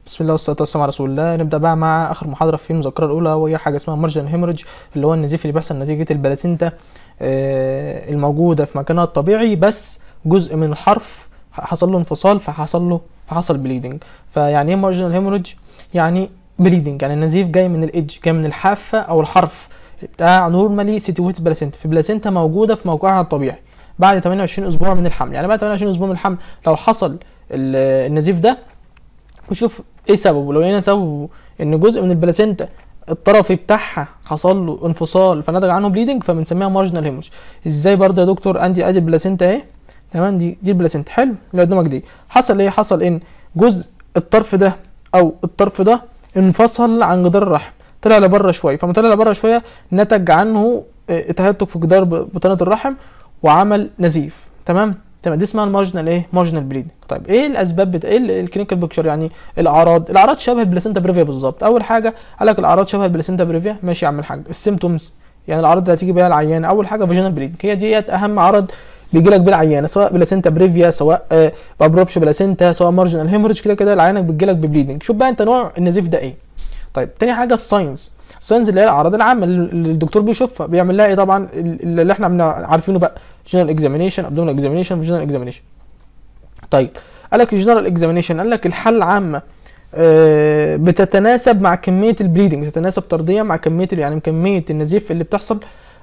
بسم الله والصلاه والسلام على رسول الله. نبدا بقى مع اخر محاضره في المذكره الاولى، وهي حاجه اسمها مارجنال هيموريدج، اللي هو النزيف اللي بيحصل نتيجه البلاسينتا الموجوده في مكانها الطبيعي، بس جزء من الحرف حصل له انفصال فحصل بليدنج. فيعني ايه مارجنال هيموريدج؟ يعني بليدنج، يعني النزيف جاي من الايدج، جاي من الحافه او الحرف بتاع نورمالي سيتويتد بلاسينتا، في بلاسينتا موجوده في موقعها الطبيعي بعد 28 اسبوع من الحمل. يعني بعد 28 اسبوع من الحمل لو حصل النزيف ده، وشوف ايه سببه. لو لقينا سببه ان جزء من البلاسينتا الطرفي بتاعها حصل له انفصال فنتج عنه بليدنج، فبنسميها مارجنال هيموريدج. ازاي برضه يا دكتور؟ عندي ادي البلاسينتا اهي، تمام، دي البلاسينتا، حلو، اللي قدامك دي حصل ايه؟ حصل ان جزء الطرف ده او الطرف ده انفصل عن جدار الرحم، طلع لبره شويه، فما طلع لبره شويه نتج عنه تهتك في جدار بطانه الرحم وعمل نزيف. تمام، دي اسمها المارجنال ايه؟ مارجنال بليدنج. طيب ايه الاسباب ايه الكلينيكال بيكتشر؟ يعني الاعراض شبه البلاسينتا بريفيا بالظبط. اول حاجه قال لك الاعراض شبه البلاسينتا بريفيا، ماشي يا عم الحاج. السيمتومز يعني الاعراض اللي هتيجي بيها العيانه، اول حاجه فاجينال بليدنج، هي ديت اهم عرض بيجي لك بيه العيانه، سواء بلاسينتا بريفيا، سواء بابروبش بلاسينتا، سواء مارجنال هيموريدج، كده العيانه بتجي لك ببليدنج. شوف بقى انت نوع النزيف ده ايه. طيب تاني حاجه الساينز اللي هي الاعراض العامه اللي الدكتور بيشوفها، بيعمل لها ايه؟ طبعا اللي احنا عارفينه بقى، جنرال اكزامينيشن، ابدومينال اكزامينيشن، فاجينال اكزامينيشن. طيب قال لك الجنرال اكزامينيشن، قال لك الحاله العامه بتتناسب مع كميه البليدنج، بتتناسب طرديا مع كميه يعني كميه النزيف اللي بتحصل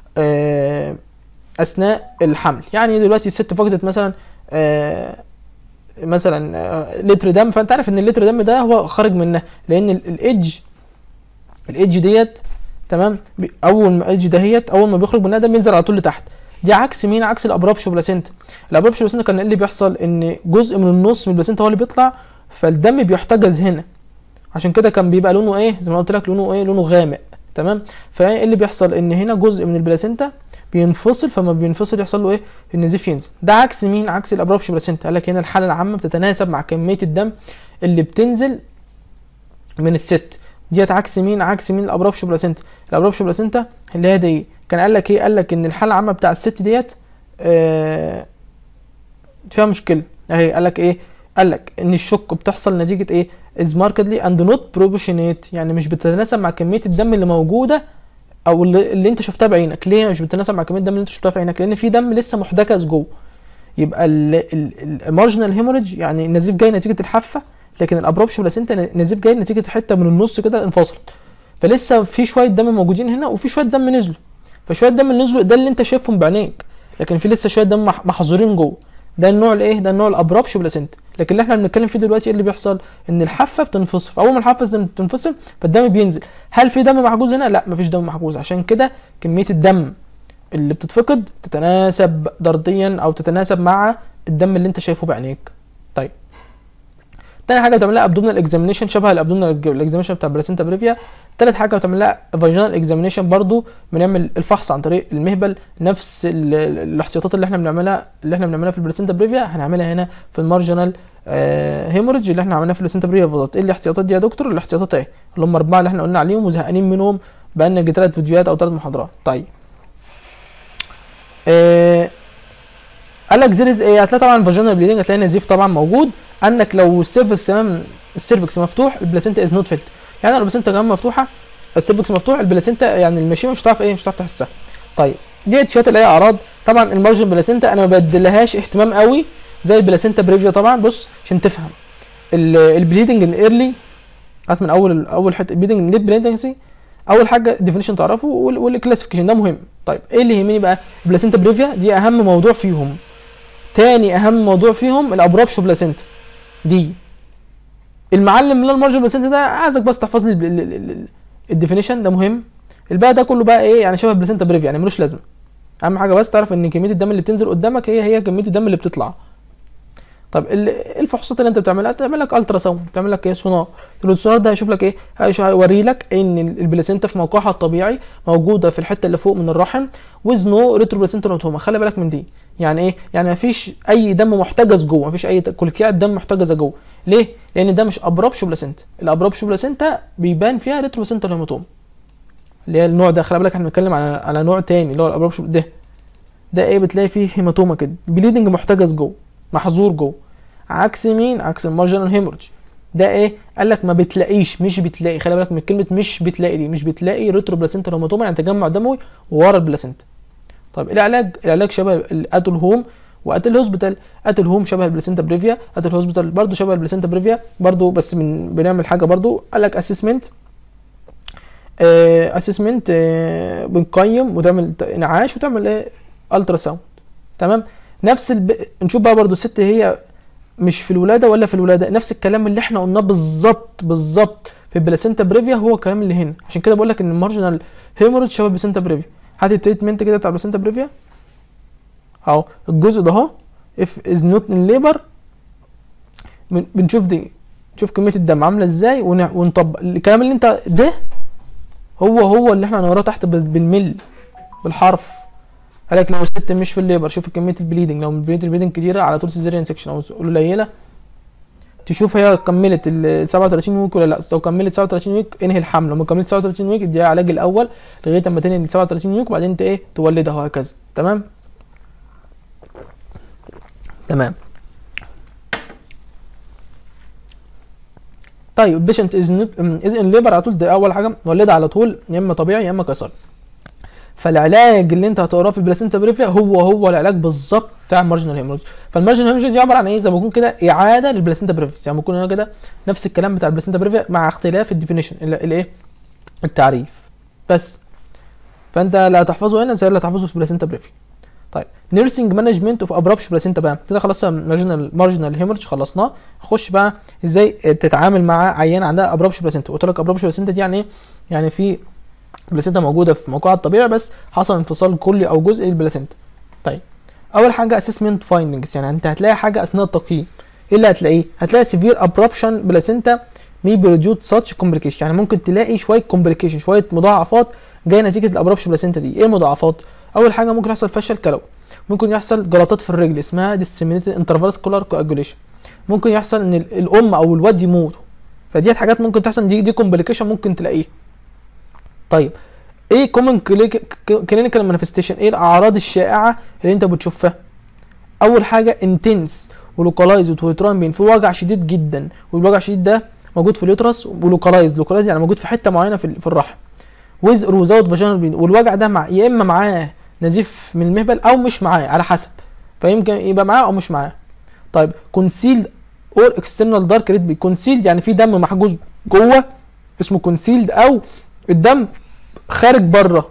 اثناء الحمل. يعني دلوقتي الست فقدت مثلا لتر دم، فانت عارف ان اللتر دم ده هو خارج منها، لان الايدج ديت، تمام، اول ما الايدج دهيت اول ما بيخرج منها دم بينزل على طول لتحت. دي عكس مين؟ عكس الابرابشو بلاسينتا. الابرابشو بلاسينتا كان اللي بيحصل ان جزء من النص من البلاسينتا هو اللي بيطلع، فالدم بيحتجز هنا، عشان كده كان بيبقى لونه ايه؟ زي ما قلت لك لونه ايه؟ لونه غامق. تمام، فايه اللي بيحصل؟ ان هنا جزء من البلاسينتا بينفصل، فما بينفصل يحصل له ايه؟ النزيف ينزل. ده عكس مين؟ عكس الابرابشو بلاسينتا. قال لك هنا الحاله العامه بتتناسب مع كميه الدم اللي بتنزل من الست. ديت عكس مين؟ عكس مين؟ الابرابشو بلاسينتا. الابرابشو بلاسينتا اللي هي دي كان قال لك ايه؟ قال لك ان الحاله العامه بتاع الست ديت فيها مشكله اهي. قال لك ايه؟ قال لك ان الشك بتحصل نتيجه ايه؟ is markedly and not proportionate، يعني مش بتتناسب مع كميه الدم اللي موجوده او اللي انت شفتها بعينك. ليه مش بتتناسب مع كميه الدم اللي انت شفتها في عينك؟ لان في دم لسه محتجز جوه. يبقى المارجنال هيموريدج يعني النزيف جاي نتيجه الحافه، لكن الابرابشو بلاسينتا نزيف جاي نتيجه حته من النص كده انفصلت، فلسه في شويه دم موجودين هنا وفي شويه دم نزلوا، فشويه دم اللي نزلوا ده اللي انت شايفهم بعينيك، لكن في لسه شويه دم محظورين جوه. ده النوع الايه؟ ده النوع الابرابشو بلاسينتا. لكن اللي احنا بنتكلم فيه دلوقتي ايه اللي بيحصل؟ ان الحافه بتنفصل، فاول ما الحافه بتنفصل فالدم بينزل. هل في دم محجوز هنا؟ لا، مفيش دم محجوز، عشان كده كميه الدم اللي بتتفقد تتناسب طرديا او تتناسب مع الدم اللي انت شايفه بعينيك. طيب تاني حاجه بتعمل لها ابدومينال اكزامينيشن، شبه الابدومينال اكزامينيشن بتاع البلاسينتا بريفيا. تالت حاجه بتعمل لها فاجينال اكزامينيشن، برضو بنعمل الفحص عن طريق المهبل. نفس الاحتياطات اللي احنا بنعملها في البلاسينتا بريفيا هنعملها هنا في المارجنال هيموريدج اللي احنا عملناها في البلاسينتا بريفيا بالظبط. ايه الاحتياطات دي يا دكتور؟ الاحتياطات ايه؟ اللي هم 4 اللي احنا قلنا عليهم وزهقانين منهم بقالنا 3 فيديوهات او 3 محاضرات. طيب قال لك زيرز ايه؟ هتلاقي طبعا فاجينال بليدنج، هتلاقي نزيف طبعا موجود. عندك لو السيرفكس تمام، السيرفكس مفتوح، البلاسينتا از نوت فيلت، يعني لو البلاسينتا كمان مفتوحه، السيرفكس مفتوح، البلاسينتا يعني المشيمه مش هتعرف ايه؟ مش هتعرف تحسها. طيب ديت شويه اللي هي اعراض. طبعا المارجن بلاسينتا انا ما بديلهاش اهتمام قوي زي البلاسينتا بريفيا. طبعا بص عشان تفهم البليدنج الايرلي، هات من اول حته البليدنج ليت بليدنسي. اول حاجه ديفينيشن تعرفه والكلاسيفيكيشن ده مهم. طيب ايه اللي يهمني بقى؟ البلاسينتا بريفيا دي اهم موضوع فيهم. تاني اهم موضوع فيهم الابرابشو بلاسينتا دي. المعلم من المارجن بلاسينتا ده عايزك بس تحفظ لي الديفينيشن ده مهم. الباقي ده كله بقى ايه؟ يعني شبه البلاسينتا بريفيا، يعني ملوش لازمه. اهم حاجه بس تعرف ان كميه الدم اللي بتنزل قدامك هي كميه الدم اللي بتطلع. طب الفحوصات اللي انت بتعملها، تعمل لك الترا ساوند، تعمل لك ايه؟ سونار. السونار ده هيشوف لك ايه؟ هيوري لك ان البلاسينتا في موقعها الطبيعي موجوده في الحته اللي فوق من الرحم ويز نو ريترو بلاسينتا نوتوما. خلي بالك من دي. يعني ايه؟ يعني مفيش اي دم محتجز جوه، مفيش اي كلكيعه دم محتجزه جوه. ليه؟ لان ده مش ابرابشو بلاسينتا. الابرابشو بلاسينتا بيبان فيها ريترو بلاسينتا هيماتوما اللي هي النوع ده. خلي بالك احنا بنتكلم على نوع تاني اللي هو الابرابشو ده ايه؟ بتلاقي فيه هيماتوما كده، بليدنج محتجز جوه، محظور جوه. عكس مين؟ عكس المارجنال هيموريدج. ده ايه؟ قال لك ما بتلاقيش، مش بتلاقي، خلي بالك من كلمه مش بتلاقي دي، مش بتلاقي ريترو بلاسنتا هيماتوما يعني تجمع دموي ورا البلاسنتا. طيب العلاج شبه الاتل هوم واتل هوسبيتال. اتل هوم شبه البلاسنتا بريفيا، اتل هوسبيتال برضو شبه البلاسنتا بريفيا برضو، بس بنعمل حاجه برضو، قال لك اسسمنت بنقيم وتعمل انعاش وتعمل ايه؟ الترا ساوند. تمام. نفس نشوف بقى برضو الست هي مش في الولاده ولا في الولاده، نفس الكلام اللي احنا قلناه بالظبط في البلاسنتا بريفيا هو الكلام اللي هنا. عشان كده بقول لك ان المارجنال هيموريدج شبه البلاسنتا بريفيا. هات التريتمنت كده بتاع البلاسنتا بريفيا اهو، الجزء ده اهو اف از نوت ان ليبر، بنشوف دي، نشوف كميه الدم عامله ازاي ونطبق الكلام اللي انت ده هو اللي احنا هنقراه تحت بالملي بالحرف. قالك لو الست مش في الليبر شوف كميه البليدنج، لو البليدنج كتيره على طول سيزيريان سكشن، او قليله تشوف هي كملت ال 37 ويك ولا لا. لو كملت 37 ويك انهي الحمل، لو ما كملت 37 ويك اديها علاج الاول لغايه اما تنهي ال 37 ويك وبعدين انت ايه تولدها وهكذا. تمام. طيب البيشنت از ان ليبر على طول، ده اول حاجه ولدها على طول يا اما طبيعي يا اما قيصري. فالعلاج اللي انت هتقراه في البلاسنتا بريفيا هو العلاج بالظبط بتاع المارجنال هيموريدج. فالمارجنال هيموريدج دي عباره عن ايه؟ زي ما بيكون كده اعاده للبلاسنتا بريفيا، زي ما بيكون هنا كده نفس الكلام بتاع البلاسنتا بريفيا مع اختلاف الديفينيشن الايه التعريف بس. فانت اللي هتحفظه هنا زي اللي هتحفظه في البلاسنتا بريفيا. طيب نيرسينج مانجمنت اوف ابرابش بلاسنتا بقى كده خلاص مارجنال هيموريدج خلصناه. نخش بقى ازاي تتعامل مع عيان عندها ابرابش بلاسنتا. قلت لك ابرابش بلاسنتا دي يعني ايه؟ يعني في البلاسنتا موجوده في موقعها الطبيعي بس حصل انفصال كلي او جزء للبلاسنتا. طيب اول حاجه اسسمنت فايندنجز، يعني انت هتلاقي حاجه اثناء التقييم. ايه اللي هتلاقيه؟ هتلاقي سيفير ابرابشن بلاسنتا مي بروديوس ساتش كومبليكيشن، يعني ممكن تلاقي شويه كومبليكيشن، شويه مضاعفات جايه نتيجه الابرابشن بلاسنتا دي. ايه المضاعفات؟ اول حاجه ممكن يحصل فشل كلوي، ممكن يحصل جلطات في الرجل اسمها ديسيمينيتد انترفاسكولار كواجوليشن، ممكن يحصل ان الام او الواد يموتوا. فدي حاجات ممكن تحصل، دي كومبليكيشن ممكن تلاقيه. طيب ايه كومن كلينيكال مانيفستيشن؟ ايه الاعراض الشائعه اللي انت بتشوفها؟ اول حاجه انتنس ولوكالايزد ويتران بين، في وجع شديد جدا، والوجع الشديد ده موجود في اليوترس، ولوكالايزد يعني موجود في حته معينه في الرحم، ويز اور ويزاوت فاجينال بين، والوجع ده يا اما معاه نزيف من المهبل او مش معاه على حسب، فيمكن يبقى معاه او مش معاه. طيب كونسيلد اور اكسترنال دارك ريد بي، كونسيلد يعني في دم محجوز جوه اسمه كونسيلد، او الدم خارج بره،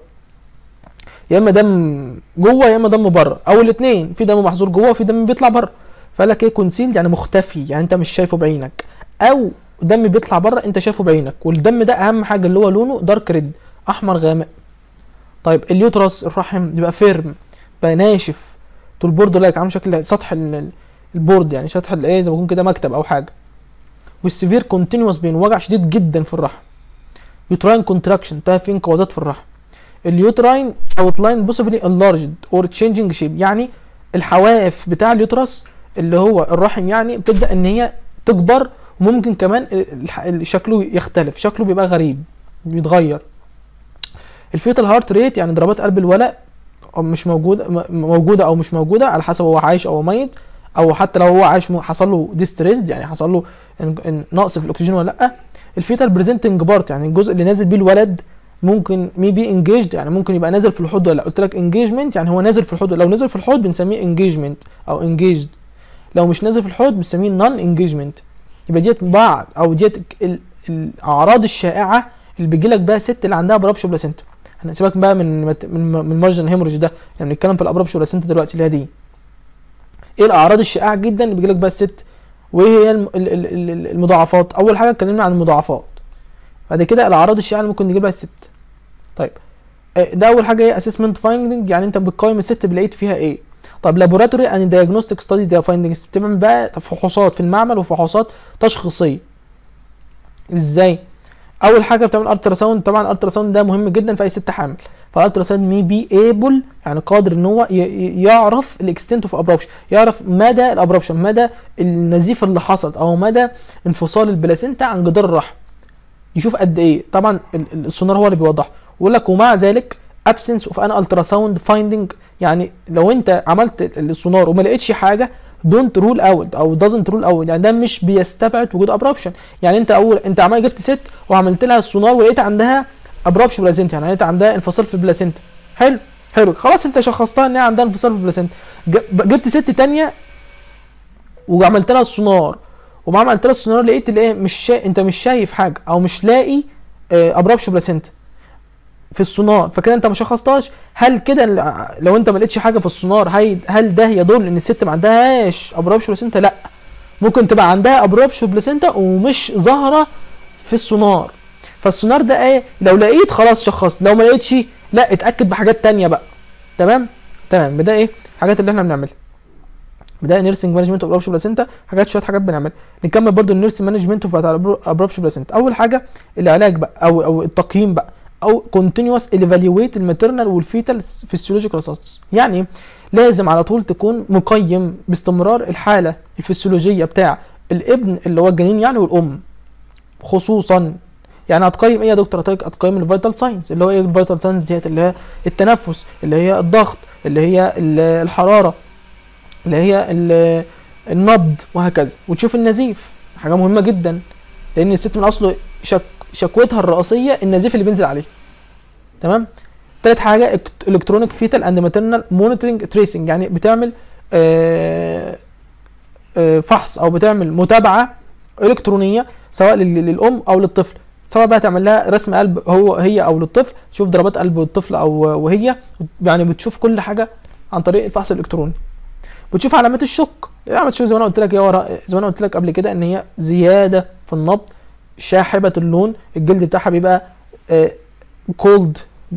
يا اما دم جوه يا اما دم بره، او الاثنين، في دم محظور جوه وفي دم بيطلع بره. فقال لك ايه؟ كونسيلد يعني مختفي، يعني انت مش شايفه بعينك، او دم بيطلع بره انت شايفه بعينك، والدم ده اهم حاجه اللي هو لونه دارك ريد احمر غامق. طيب اليوترس الرحم يبقى فيرم، بقى ناشف طول بورد لايك، عامل شكل سطح البورد، يعني سطح الايه زي ما يكون كده مكتب او حاجه. والسيفير كونتينوس بين، وجع شديد جدا في الرحم. يوتراين كونتراكشن، ده في انقباضات في الرحم. اليوتراين اوتلاين بوسيبلي انلارجد اور تشينجينج شيب، يعني الحواف بتاع اليوترس اللي هو الرحم يعني بتبدا ان هي تكبر، وممكن كمان شكله يختلف، شكله بيبقى غريب بيتغير. الفيتال هارت ريت يعني ضربات قلب الولد مش موجوده او مش موجوده على حسب هو عايش او ميت، او حتى لو هو عايش حصل له ديستريسد يعني حصل له نقص في الاكسجين ولا لا. الفيتال بريزنتنج بارت يعني الجزء اللي نازل بيه الولد ممكن ميبي انجيجد، يعني ممكن يبقى نازل في الحوض ولا لا. قلت لك انجيجمنت يعني هو نازل في الحوض، لو نزل في الحوض بنسميه انجيجمنت او انجيجد، لو مش نازل في الحوض بنسميه نون انجيجمنت. يبقى ديت بعض او ديت الاعراض الشائعه اللي بيجي لك بقى ست اللي عندها ابرابشو بلاسنتا. هنسيبك بقى من مارجن هيموريج ده، يعني بنتكلم في الابرابشو بلاسنتا دلوقتي اللي هي دي. ايه الاعراض الشائعه جدا اللي بيجي لك بقى الست، وايه هي المضاعفات؟ اول حاجه اتكلمنا عن المضاعفات، بعد كده الاعراض الشائعه اللي ممكن نجيب لها الست. طيب ده اول حاجه ايه؟ اسسمنت فايندنج، يعني انت بتقيم الست لقيت فيها ايه. طب لابوراتوري اند دايجنوستيك ستادي ده فايندنجز، بتعمل بقى فحوصات في المعمل وفحوصات تشخيصيه. ازاي؟ اول حاجه بتعمل الترا ساوند، طبعا الترا ساوند ده مهم جدا في اي ست حامل. فالالترا ساوند مي بي ايبل يعني قادر ان هو يعرف الاكستنت اوف ابرابشن، يعرف مدى الابرابشن، مدى النزيف اللي حصل او مدى انفصال البلاسنتا عن جدار الرحم، يشوف قد ايه. طبعا السونار هو اللي بيوضح. ويقول لك ومع ذلك absence of an ultrasound finding، يعني لو انت عملت السونار وما لقيتش حاجه دونت رول اوت او دازنت رول اوت، يعني ده مش بيستبعد وجود ابرابشن. يعني انت عمال جبت ست وعملت لها السونار ولقيت عندها ابرابشن بلاسنتا، يعني لقيت عندها انفصال في البلاسنتا. حلو خلاص انت شخصتها ان هي عندها انفصال في البلاسنتا. جبت ست تانية وعملت لها السونار، وما عملت لها السونار لقيت الايه انت مش شايف حاجه او مش لاقي ابرابشن بلاسنتا في السونار، فكده انت ما شخصتهاش. هل كده لو انت ما لقيتش حاجه في السونار هل ده يدل ان الست ما عندهاش ابرابشن بلاسنتا؟ لا، ممكن تبقى عندها ابرابشن بلاسنتا ومش ظاهره في السونار. فالسونار ده ايه؟ لو لقيت خلاص شخصت، لو ما لقيتش لا اتاكد بحاجات تانية بقى. تمام. بدا ايه الحاجات اللي احنا بنعملها؟ بدا نيرسينج مانجمنت اوف ابرابشن بلاسنتا، شويه حاجات بنعملها. نكمل برده النيرسينج مانجمنت اوف ابرابشن بلاسنتا. اول حاجه العلاج بقى او التقييم بقى، او continuous evaluate الماتيرنال والفيتال فيسيولوجيكال ستاتس. يعني لازم على طول تكون مقيم باستمرار الحاله الفسيولوجيه بتاع الابن اللي هو الجنين يعني والام خصوصا. يعني هتقيم ايه يا دكتور؟ هتقيم الفيتال ساينز. اللي هو ايه الفيتال ساينز ديت؟ اللي هي التنفس، اللي هي الضغط، اللي هي الحراره، اللي هي النبض، وهكذا. وتشوف النزيف، حاجه مهمه جدا، لان الست من اصله شكوتها الرئيسيه النزيف اللي بينزل عليه. تمام. تالت حاجه الكترونيك فيتال اند ماتيرنال مونيتورنج تريسنج، يعني بتعمل فحص او بتعمل متابعه الكترونيه سواء للام او للطفل، سواء بقى تعمل لها رسم قلب هي او للطفل، تشوف ضربات قلب الطفل او وهي، يعني بتشوف كل حاجه عن طريق الفحص الالكتروني. بتشوف علامات الشك. علامات الشك زي ما انا قلت لك زي ما انا قلت لك قبل كده ان هي زياده في النبض، شاحبه اللون، الجلد بتاعها بيبقى كولد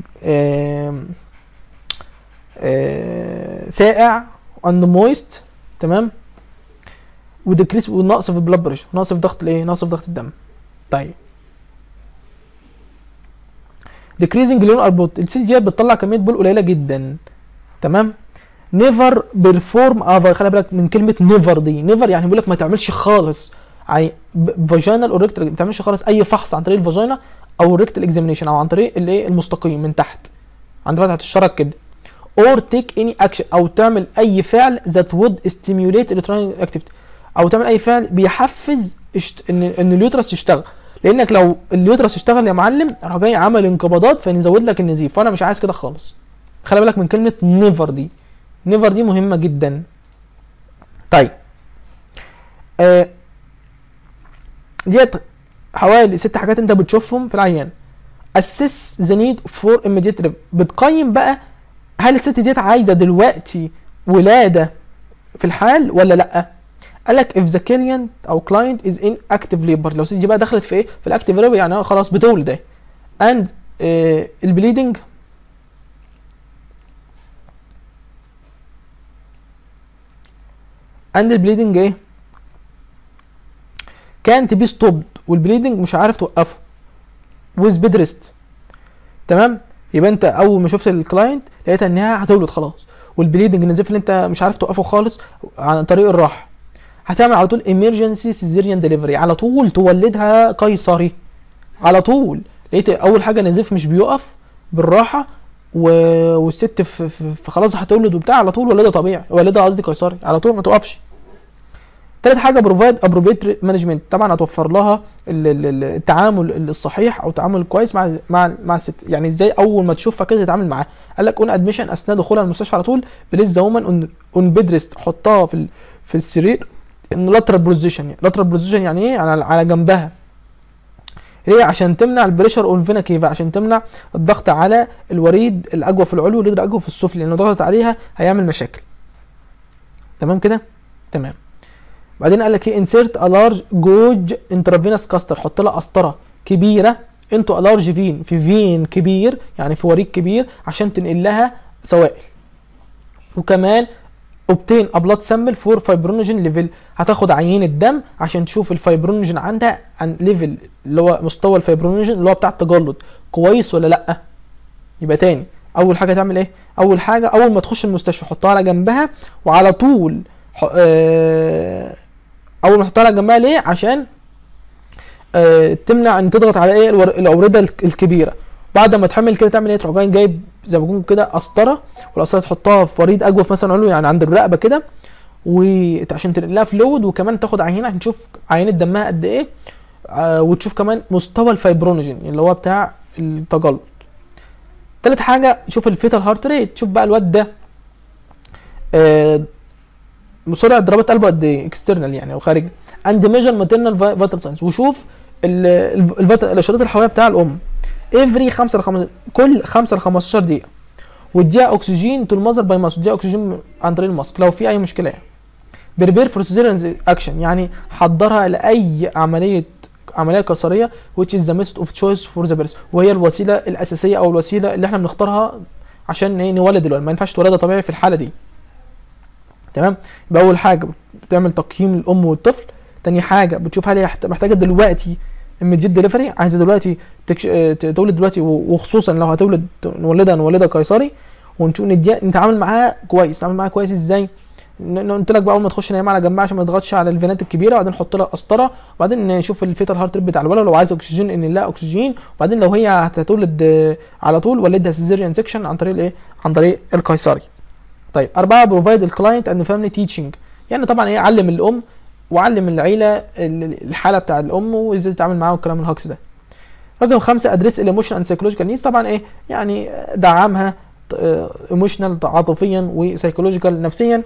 ساقع اند مويست. تمام. وديكريس ونقص في البلاد بريشر، نقص في ضغط نقص في ضغط الدم. طيب ديكريزنج لون البوت، السيس ديت بتطلع كميه بول قليله جدا. تمام. نيفر بيرفورم خلي بالك من كلمه نيفر دي. نيفر يعني بيقول لك ما تعملش خالص فاجينال او ريكتال، ما تعملش خالص اي فحص عن طريق الفاجينا او الريكتال اكزامينيشن او عن طريق المستقيم من تحت عند فتحه الشرج كده. اور تيك اني اكشن، او تعمل اي فعل ذات وود ستيميوليت الكترونيك اكتيفيتي، او تعمل اي فعل بيحفز ان اليوترس يشتغل. لانك لو اليوترس اشتغل يا معلم راح جاي عمل انقباضات فنزود لك النزيف، فانا مش عايز كده خالص. خلي بالك من كلمه نيفر دي. نيفر دي مهمه جدا. طيب ديت حوالي 6 حاجات انت بتشوفهم في العيان. assess the need for immediate بتقيم بقى هل الست ديت عايزه دلوقتي ولاده في الحال ولا لا. قال لك if the client او client is in active labor، لو الست دي بقى دخلت في ايه؟ في الاكتيف labor، يعني خلاص بتولد اهي. and البليدنج ايه؟ كانت بي ستوبد، والبليدنج مش عارف توقفه with bed rest. تمام. يبقى انت اول ما شفت الكلاينت لقيتها انها هتولد خلاص، والبليدنج النزيف اللي انت مش عارف توقفه خالص عن طريق الراحه، هتعمل على طول emergency cesarean delivery، على طول تولدها قيصري على طول. لقيت اول حاجه نزيف مش بيقف بالراحه والست في خلاص هتولد وبتاع، على طول ولادها طبيعي، ولادها قصدي قيصري على طول ما توقفش. تالت حاجه بروفايد ابروبريت مانجمنت، طبعا هتوفر لها التعامل الصحيح او التعامل الكويس مع الست. يعني ازاي اول ما تشوفها كده تتعامل معاها. قال لك اون ادميشن، اثناء دخولها المستشفى على طول بليز ذا وومن اون بيد ريست، حطها في السرير ان لاترال بوزيشن. لاترال بوزيشن يعني ايه؟ على جنبها. ليه؟ عشان تمنع البريشر اون فينا كيفا، عشان تمنع الضغط على الوريد الاجوف العلوي والوريد الاجوف السفلي، لان لو ضغطت عليها هيعمل مشاكل. تمام كده؟ تمام. بعدين قال لك ايه؟ انسيرت ا لارج جوج انترافينوس كاستر، حط لها قسطره كبيره انتو ا لارج فين، في فين كبير يعني في وريد كبير عشان تنقل لها سوائل. وكمان اوبتين ا بلاد سامبل فور فايبرونيجين ليفل، هتاخد عينه دم عشان تشوف الفايبرونيجين عندها عن ليفل اللي هو مستوى الفايبرونيجين اللي هو بتاع التجلط كويس ولا لا. يبقى تاني اول حاجه تعمل ايه؟ اول حاجه اول ما تخش المستشفى حطها على جنبها، وعلى طول اول ما تحطها على جنبها. ليه؟ عشان تمنع ان تضغط على ايه؟ الاورده الكبيره. بعد ما تحمل كده تعمل ايه؟ تروح جايب زي ما بيكون كده قسطره، والقسطره تحطها في وريد اجوف مثلا علوي يعني عند الرقبه كده، وعشان تنقل لها فلويد، وكمان تاخد عينه عشان تشوف عينه دمها قد ايه، وتشوف كمان مستوى الفايبرونيجين اللي هو بتاع التجلط. تالت حاجه شوف الفيتال هارت ريت، شوف بقى الواد ده سرعه ضربات قلبه قد ايه اكسترنال يعني او خارجي، اند ميجر ماتيرنال فيتال ساينز، وشوف الاشارات الحيويه بتاع الام افري كل 5 ل 15 دقيقه، واديها اكسجين تو المذر باي ماسك، واديها اكسجين عن طريق الماسك لو في اي مشكله يعني. بريبير فور سيزيريان اكشن، يعني حضرها لاي عمليه قيصريه which is the method of choice for the birth، وهي الوسيله الاساسيه او الوسيله اللي احنا بنختارها عشان ايه نولد الولد، ما ينفعش تولدها طبيعي في الحاله دي. تمام. يبقى اول حاجه بتعمل تقييم الام والطفل، تاني حاجه بتشوف هل هي محتاجه دلوقتي immediate ديليفري، عايزه دلوقتي تولد دلوقتي، وخصوصا لو هتولد نولدها قيصري، ونشوف نتعامل معاها كويس. نتعامل معاها كويس ازاي؟ قلت لك بقى اول ما تخش نايمه على جنبها عشان ما تضغطش على الفينات الكبيره، وبعدين نحط لها قسطره، وبعدين نشوف الفيتال هارت ريت بتاع الولد، لو عايزه اكسجين ان لها اكسجين، وبعدين لو هي هتولد على طول ولدها سيزيريان سيكشن عن طريق الايه؟ عن طريق القيصري. طيب 4 بروفايد الكلاينت اند فاميلي تيتشنج، يعني طبعا ايه علم الام وعلم العيله الحاله بتاع الام وازاي تتعامل معاها والكلام الهاكس ده. رقم 5 ادريس الايموشنال اند سايكولوجيكال نيدز، طبعا ايه يعني دعمها ايموشنال عاطفيا وسايكولوجيكال نفسيا.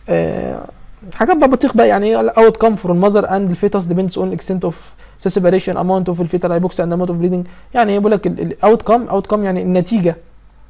حاجات بقى بطيخ بقى، يعني اوت كام فروم ماذر اند الفيتاس ديبيندز اون اكستنت اوف سيبريشن اماونت اوف الفيتال هايبوكسيا اند اماونت اوف بليدنج، يعني بيقول لك الاوت كام يعني النتيجه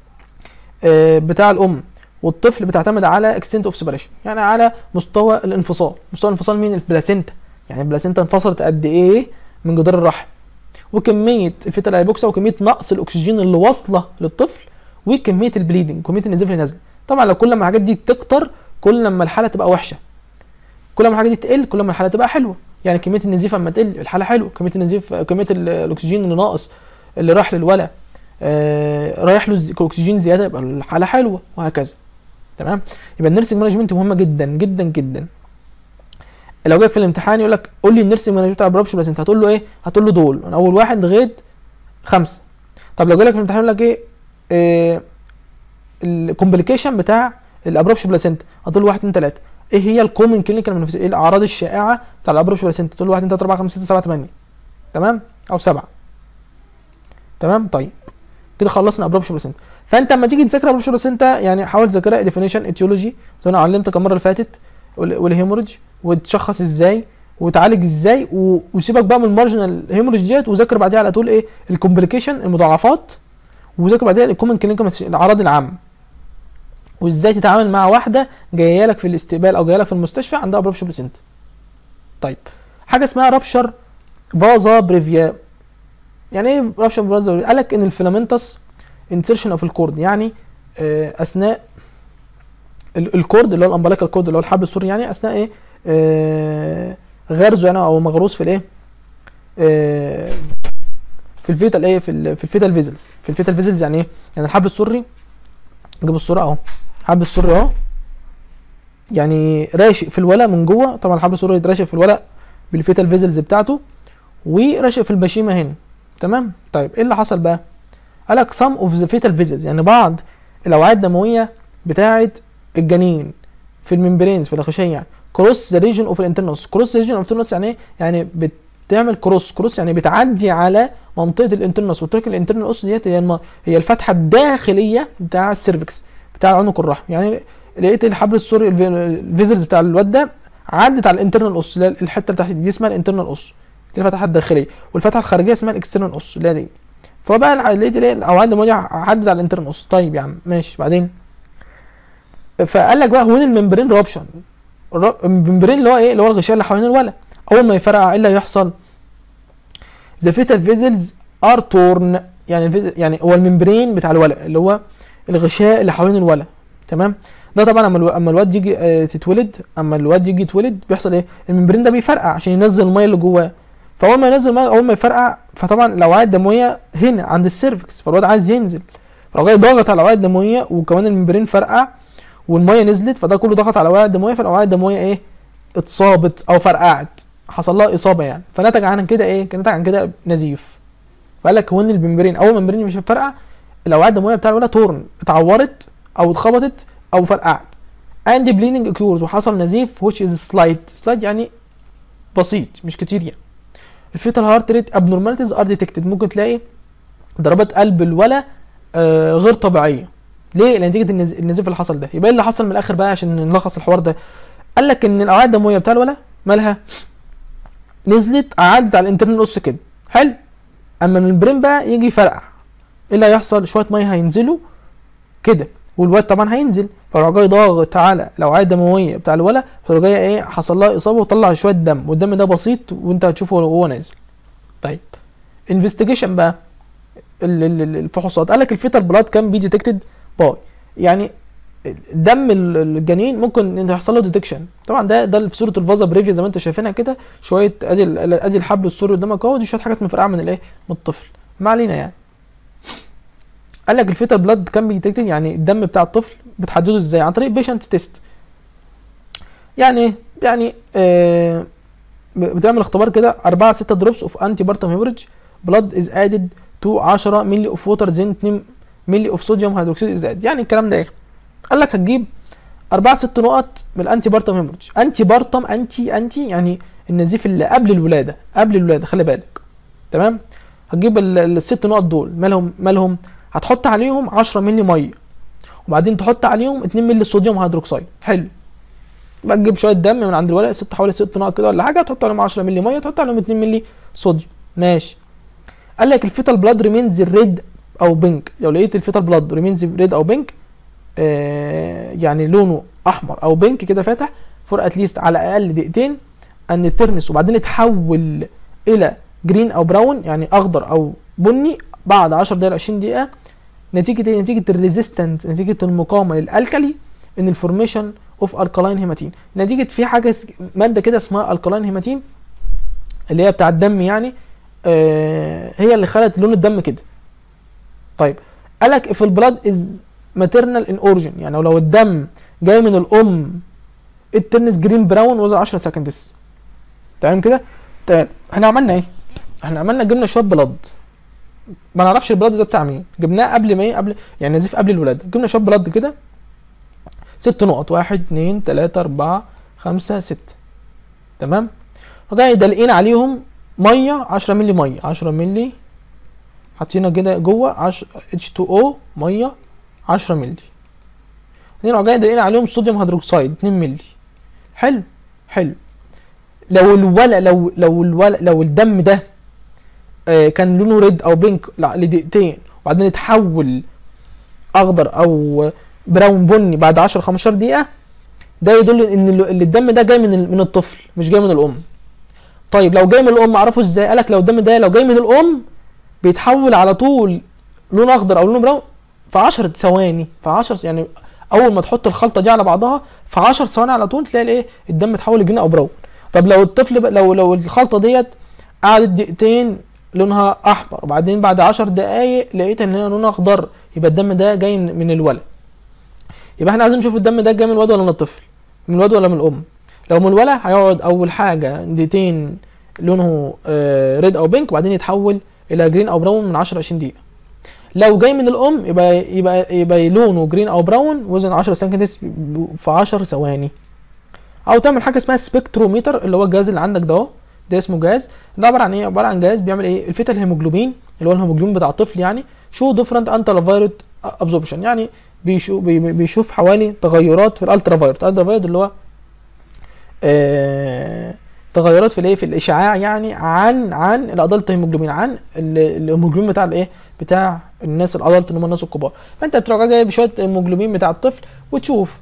بتاع الام والطفل بتعتمد على اكستنت اوف سيبريشن، يعني على مستوى الانفصال. مستوى الانفصال مين؟ البلاسينتا، يعني البلاسينتا انفصلت قد ايه من جدار الرحم، وكميه الفيتال هايبوكسيا، وكميه نقص الاكسجين اللي واصله للطفل، وكميه البليدنج، كميه النزيف اللي نازله. طبعا لو كل ما الحاجات دي تكتر كل ما الحاله تبقى وحشه، كل ما الحاجات دي تقل كل ما الحاله تبقى حلوه. يعني كميه النزيف اما تقل الحاله حلوه، كميه النزيف كميه الاكسجين اللي ناقص اللي رايح للولد رايح له اكسجين زياده يبقى الحاله حلوه، وهكذا. تمام. يبقى النيرسنج مانجمنت مهمه جدا جدا جدا. لو جاك في الامتحان يقول لك قول لي النيرسنج مانجمنت بتاع الابرابشن، بس انت هتقول له ايه؟ هتقول له دول من اول 1 لغايه 5. طب لو جالك في الامتحان يقول لك ايه الكومبليكيشن بتاع الابرابشن بلاسنتا، هتقول له 1 2 3. ايه هي الكومن كلينيكال مانيفستيشن، ايه الاعراض الشائعه بتاع الابرابشن بلاسنتا؟ تقول له 1 2 3 4 5 6 7 8. تمام، او 7. تمام. طيب كده خلصنا ابرابشن بلاسنتا. فانت لما تيجي تذاكر ابرابشن بلاسنتا يعني حاول تذاكرها ديفينيشن ايتيولوجي، انا علمتك المره اللي فاتت، والهيموريدج، وتشخص ازاي وتعالج ازاي، وسيبك بقى من المارجنال هيموريدج ديت، وذاكر بعديها على طول ايه الكومبليكيشن المضاعفات، وذاكر بعديها الكومن كلينيكال الاعراض العامه، وازاي تتعامل مع واحده جايه لك في الاستقبال او جايه لك في المستشفى عندها رابشر بلاسنتا. طيب حاجه اسمها رابشر فازا بريفيا، يعني ايه رابشر فازا بريفيا؟ قال لك ان الفيلامنتس انسيرشن اوف الكورد، يعني اثناء الكورد اللي هو الامبليكال كورد اللي هو الحبل السري، يعني اثناء ايه غرزه يعني او مغروس في الايه في الفيتال ايه في الفيتال فيزلز. في الفيتال فيزلز يعني ايه؟ يعني الحبل السري، نجيب الصوره اهو، الحبل السري اهو يعني راشق في الولد من جوه، طبعا الحبل السري راشق في الولد بالفيتال فيزلز بتاعته، وراشق في البشيمه هنا. تمام. طيب ايه اللي حصل بقى؟ قال لك some of the fetal vessels، يعني بعض الاوعيه الدمويه بتاعه الجنين في الممبرينز في الغشاء، يعني كروس ذا ريجن اوف الانترنوس. كروس ذا ريجن اوف الانترنوس يعني ايه؟ يعني بتعمل كروس يعني بتعدي على منطقه الانترنوس، وترك الانترنال ديت هي الفتحه الداخليه بتاع السيرفكس بتاع عنق الرحم. يعني لقيت الحبل السري الفيزلز بتاع الواد ده عدت على الانترنال اوس، اللي هي الحته اللي تحت دي اسمها الانترنال اوس، دي الفتحه الداخليه، والفتحه الخارجيه اسمها الاكسترنال اوس اللي هي دي. فبقى لقيت ايه الاوعيه الدمويه عدت على الانترنال اوس. طيب يا عم ماشي، بعدين فقال لك بقى هو الممبرين رابشن، الممبرين اللي هو ايه؟ اللي هو الغشاء اللي حوالين الولد، اول ما يفرقع ايه اللي هيحصل؟ ذا فيتال فيزلز ار تورن، يعني هو الممبرين بتاع الولد اللي هو الغشاء اللي حوالين الولد. تمام. ده طبعا اما الواد يجي تتولد، اما الواد يجي يتولد بيحصل ايه؟ الممبرين ده بيفرقع عشان ينزل الميه اللي جواه، فاول ما ينزل الميه اول ما يفرقع، فطبعا الاوعيه الدمويه هنا عند السيرفكس، فالواد عايز ينزل، فلو جاي ضاغط على الاوعيه الدمويه وكمان الممبرين فرقع والميه نزلت، فده كله ضغط على الاوعيه الدمويه، فالاوعيه الدمويه ايه؟ اتصابت او فرقعت، حصل لها اصابه يعني، فنتج عن كده ايه؟ كان نتج عن كده نزيف. فقال لك هو ان الممبرين اول ما الممبرين مش فرقع الاوعيه الدمويه بتاع الولد تورن، اتعورت او اتخبطت او فرقعت. and bleeding occurs وحصل نزيف which is slight يعني بسيط مش كتير يعني. الفيتال هارت ريت abnormalities are detected ممكن تلاقي ضربات قلب الولا غير طبيعيه. ليه؟ لنتيجه النزيف اللي حصل ده. يبقى ايه اللي حصل من الاخر بقى عشان نلخص الحوار ده؟ قال لك ان الاوعيه الدمويه بتاع الولا مالها؟ نزلت عدت على الانترنال اوس كده، حلو. اما من البرين بقى يجي يفرقع، ايه اللي هيحصل؟ شويه ميه هينزلوا كده والواد طبعا هينزل، فراح جاي ضاغط على الاوعيه الدمويه بتاع الولا، فراح جاي ايه حصل لها اصابه وطلع شويه دم، والدم ده بسيط وانت هتشوفه وهو نازل. طيب انفستيجيشن بقى الفحوصات، قال لك الفيتال بلاد كان بي ديتكتد باي، يعني دم الجنين ممكن ان يحصل له ديتكشن. طبعا ده في صوره الفازا بريفيا زي ما انت شايفينها كده، شويه ادي الحبل السري قدامك اهو، دي شويه حاجات مفرقعه من الايه من الطفل، ما علينا يعني. قال لك الفيتال بلاد كان بي ديتكتد، يعني الدم بتاع الطفل بتحدده ازاي؟ عن طريق بيشنت تيست. يعني ايه؟ يعني بتعمل اختبار كده 4-6 دروبس اوف انتي بارتم هيموريدج بلاد از ادد تو 10 مللي اوف ووتر زين 2 مللي اوف صوديوم هيدروكسيد از ادد. يعني الكلام ده ايه؟ قال لك هتجيب 4-6 نقط من الانتي بارتم هيموريدج. انتي بارتم انتي يعني النزيف اللي قبل الولاده خلي بالك، تمام؟ هتجيب الست نقط دول مالهم هتحط عليهم 10 مللي ميه، وبعدين تحط عليهم 2 مللي صوديوم هيدروكسيد. حلو. بقى تجيب شويه دم من عند الورق حوالي 6 نقط كده ولا حاجه، تحط عليهم 10 مللي ميه، تحط عليهم 2 مللي صوديوم. ماشي. قال لك الفيتال بلاد ريمينز ريد او بينك. لو لقيت الفيتال بلاد ريمينز ريد او بينك، يعني لونه احمر او بينك كده فاتح فور اتليست على الاقل دقيقتين، ان ترنس وبعدين يتحول الى جرين او براون يعني اخضر او بني بعد 10 دقائق 20 دقيقه، نتيجه الريزيستنت، نتيجه المقاومه للالكالي ان الفورميشن اوف الكالاين هيماتين، نتيجه في حاجه ماده كده اسمها الكالاين هيماتين اللي هي بتاع الدم يعني، هي اللي خلت لون الدم كده. طيب قال لك if البلاد از ماتيرنال ان اوريجين، يعني لو الدم جاي من الام الترنس جرين براون وزن 10 سكندز. تمام كده؟ طيب احنا عملنا ايه؟ احنا عملنا جبنا شويه بلاد، ما نعرفش البلاد ده بتاع مين، جبناه قبل ما ايه، قبل يعني نزيف قبل الولاده، جبنا شويه بلاد كده 6 نقط 1 2 3 4 5 6 تمام. وجاي دلقين عليهم ميه 10 مللي ميه 10 مللي حاطينها كده جوه H2O ميه 10 مللي، بعدين جاي دلقين عليهم صوديوم هيدروكسيد 2 مللي. حلو. لو الدم ده كان لونه ريد او بينك لدقيقتين وبعدين اتحول اخضر او براون بني بعد 10 15 دقيقه، ده يدل ان الدم ده جاي من الطفل مش جاي من الام. طيب لو جاي من الام اعرفه ازاي؟ قالك لو الدم ده لو جاي من الام بيتحول على طول لون اخضر او لون براون في 10 ثواني، في 10 يعني اول ما تحط الخلطه دي على بعضها في 10 ثواني على طول تلاقي الايه الدم اتحول لجرين او براون. طب لو الطفل لو الخلطه ديت قعدت دقيقتين لونها احمر وبعدين بعد 10 دقايق لقيت ان هي لونها اخضر، يبقى الدم ده جاي من الولد. يبقى احنا عايزين نشوف الدم ده جاي من الولد ولا من الطفل، من الولد ولا من الام. لو من الولد هيقعد اول حاجه دقيقتين لونه ريد او بينك وبعدين يتحول الى جرين او براون من 10 20 دقيقه. لو جاي من الام يبقى لونه جرين او براون وزن 10 سنتيمتر في 10 ثواني. او تعمل حاجه اسمها سبكتروميتر اللي هو الجهاز اللي عندك ده اهو، ده اسمه جهاز، ده عباره عن ايه؟ عباره عن جهاز بيعمل ايه؟ الفيتال هيموجلوبين اللي هو الهيموجلوبين بتاع الطفل يعني شو ديفرنت الترافايروت ابزوربشن، يعني بيشوف حوالي تغيرات في الالترافايروت. الالترافايروت اللي هو تغيرات في الايه؟ في الاشعاع يعني عن الادلت هيموجلوبين، عن الهيموجلوبين بتاع الايه؟ بتاع الناس الادلت اللي هم الناس الكبار. فانت بتروح جايب شويه هيموجلوبين بتاع الطفل وتشوف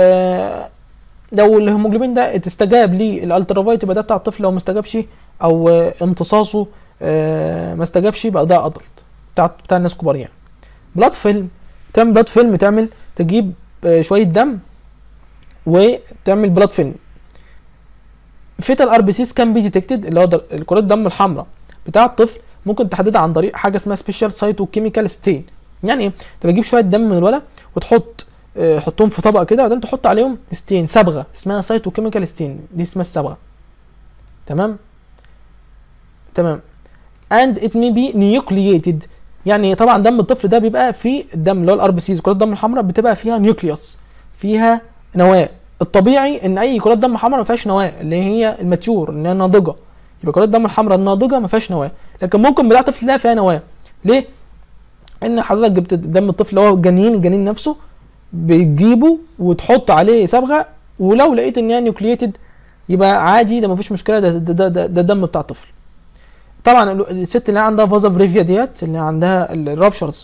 لو الهيموجلوبين ده استجاب للالترافايروت يبقى ده بتاع الطفل، لو ما استجابش او امتصاصه ما استجابش يبقى ده ادلت بتاع الناس الكبار يعني. بلاد فيلم، تعمل بلاد فيلم، تجيب شويه دم وتعمل بلاد فيلم. فيتال ار بي سيز كان بي ديتكتد اللي هو كرات الدم الحمراء بتاع الطفل ممكن تحددها عن طريق حاجه اسمها سبيشال سايتوكيميكال ستين. يعني ايه؟ انت بتجيب شويه دم من الولد حطهم في طبق كده وبعدين تحط عليهم ستين صبغه اسمها سايتوكيميكال ستين، دي اسمها الصبغه. تمام and it may be nucleated، يعني طبعا دم الطفل ده بيبقى فيه الدم اللي هو الار بي سيز كرات الدم الحمراء بتبقى فيها نيوكليوس، فيها نواه. الطبيعي ان اي كرات دم حمراء ما فيهاش نواه، اللي هي الماتيور اللي هي الناضجه، يبقى كرات الدم الحمراء الناضجه ما فيهاش نواه. لكن ممكن بتاعه الطفل تلاقي فيها نواه. ليه؟ ان حضرتك جبت دم الطفل اللي هو الجنين نفسه، بتجيبه وتحط عليه صبغه، ولو لقيت ان هي نيوكليتد يبقى عادي، ده مفيش مشكله، ده دم بتاع الطفل. طبعا الست اللي عندها فازا بريفيا ديت، اللي عندها الرابشرز،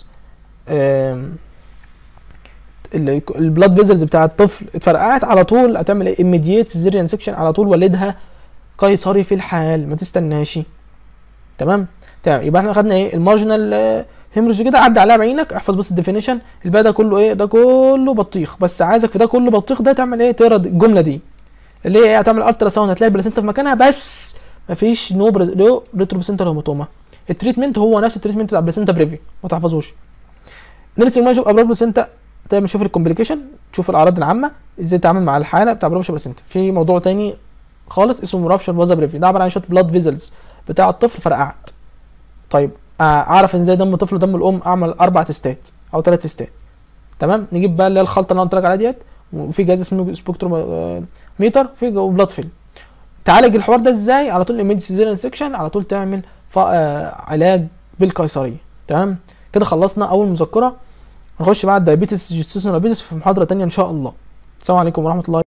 البلاد فيزلز بتاع الطفل اتفرقعت، على طول هتعمل ايه؟ immediate سيزيريان سكشن، على طول ولدها قيصري في الحال، ما تستناش. تمام. يبقى احنا خدنا ايه؟ المارجنال هيموريج كده، عدى عليها بعينك، احفظ بس الديفينيشن. الباقي ده كله ايه؟ ده كله بطيخ، بس عايزك في ده كله بطيخ ده تعمل ايه؟ تقرا الجمله دي اللي هي ايه؟ هتعمل الترا ساوند، هتلاقي البلاسينتا في مكانها، بس مفيش نو ريترو بلاسينتا هيماتوما. التريتمنت هو نفس التريتمنت بتاع البلاسينتا بريفي، ما تحفظوش. نرسم ما نشوف ابرار بلاسينتا، تعمل شوف الكومبليكيشن، تشوف الاعراض العامه، ازاي تتعامل مع الحاله بتاع رابشر بلاسينتا. في موضوع تاني خالص اسمه رابشر فازا بريفي، ده عباره عن شويه بلاد فيزلز بتاع الطفل فرقعت. طيب اعرف ازاي دم الطفل ودم الام؟ اعمل 4 تيستات او 3 تيستات. تمام. نجيب بقى اللي هي الخلطه اللي انا قلت لك عليها ديت، وفي جهاز اسمه سبكتروم ميتر، في بلاد فيلم. تعالج الحوار ده ازاي؟ على طول ايميدي سيزيريان سيكشن، على طول تعمل علاج بالقيصريه. تمام كده خلصنا اول مذكره. هنخش بقى على الدايابيتس جيستيشنال دايابيتس في محاضره تانية ان شاء الله. السلام عليكم ورحمه الله.